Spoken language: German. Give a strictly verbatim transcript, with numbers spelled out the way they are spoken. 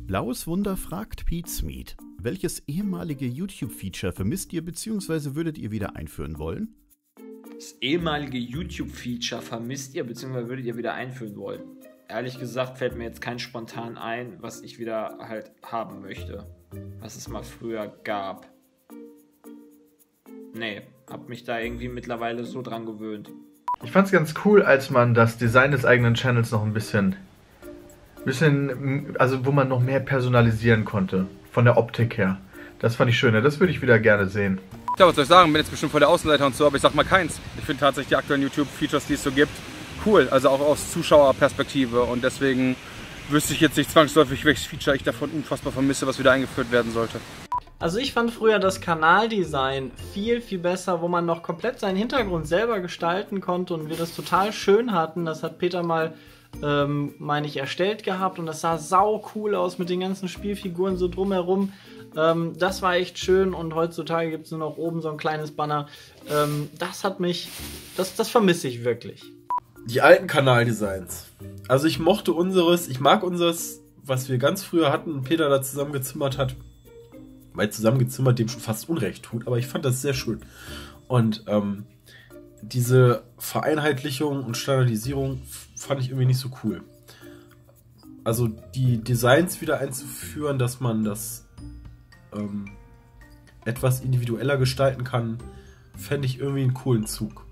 Blaues Wunder fragt Pizmeet. Welches ehemalige YouTube-Feature vermisst ihr bzw. würdet ihr wieder einführen wollen? Das ehemalige YouTube-Feature vermisst ihr bzw. würdet ihr wieder einführen wollen? Ehrlich gesagt fällt mir jetzt kein spontan ein, was ich wieder halt haben möchte. Was es mal früher gab. Nee, hab mich da irgendwie mittlerweile so dran gewöhnt. Ich fand's ganz cool, als man das Design des eigenen Channels noch ein bisschen, bisschen, also wo man noch mehr personalisieren konnte, von der Optik her. Das fand ich schöner, das würde ich wieder gerne sehen. Ja, was soll ich sagen, bin jetzt bestimmt vor der Außenseiter und so, aber ich sag mal keins. Ich finde tatsächlich die aktuellen YouTube-Features, die es so gibt, cool, also auch aus Zuschauerperspektive, und deswegen wüsste ich jetzt nicht zwangsläufig, welches Feature ich davon unfassbar vermisse, was wieder eingeführt werden sollte. Also ich fand früher das Kanaldesign viel, viel besser, wo man noch komplett seinen Hintergrund selber gestalten konnte und wir das total schön hatten. Das hat Peter mal, ähm, meine ich, erstellt gehabt und das sah sau cool aus mit den ganzen Spielfiguren so drumherum. Ähm, das war echt schön und heutzutage gibt es nur noch oben so ein kleines Banner. Ähm, das hat mich, das, das vermisse ich wirklich. Die alten Kanaldesigns. Also ich mochte unseres, ich mag unseres, was wir ganz früher hatten, Peter da zusammengezimmert hat. Weil zusammengezimmert dem schon fast Unrecht tut, aber ich fand das sehr schön. Und ähm, diese Vereinheitlichung und Standardisierung fand ich irgendwie nicht so cool. Also die Designs wieder einzuführen, dass man das ähm, etwas individueller gestalten kann, fände ich irgendwie einen coolen Zug.